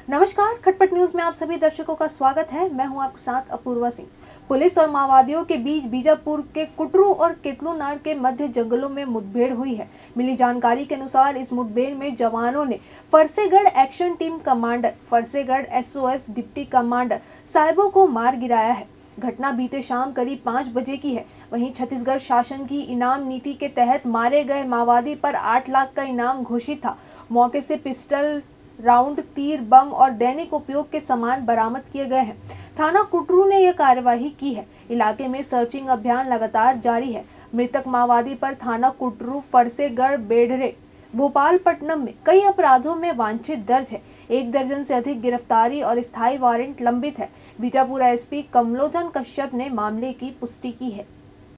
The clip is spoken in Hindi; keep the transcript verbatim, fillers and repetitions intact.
नमस्कार, खटपट न्यूज में आप सभी दर्शकों का स्वागत है। मैं हूं आपके साथ अपूर्वा सिंह। पुलिस और माओवादियों के बीच बीजापुर के कुटरू और केतलुनार के मध्य जंगलों में मुठभेड़ हुई है। मिली जानकारी के अनुसार इस मुठभेड़ में जवानों ने Farsegarh action team commander, Farsegarh SOS deputy commander साहिबों को मार गिराया है। घटना बीते शाम करीब पाँच बजे की है। वहीं छत्तीसगढ़ शासन की इनाम नीति के तहत मारे गए माओवादी पर आठ लाख का इनाम घोषित था। मौके से पिस्टल राउंड, तीर, बम और दैनिक उपयोग के सामान बरामद किए गए हैं। थाना कुटरू ने यह कार्यवाही की है। इलाके में सर्चिंग अभियान लगातार जारी है। मृतक माओवादी पर थाना कुटरू, फरसेगढ़, बेढरे, भोपालपट्टनम में कई अपराधों में वांछित दर्ज है। एक दर्जन से अधिक गिरफ्तारी और स्थायी वारंट लंबित है। बीजापुर एसपी कमलोधन कश्यप ने मामले की पुष्टि की है।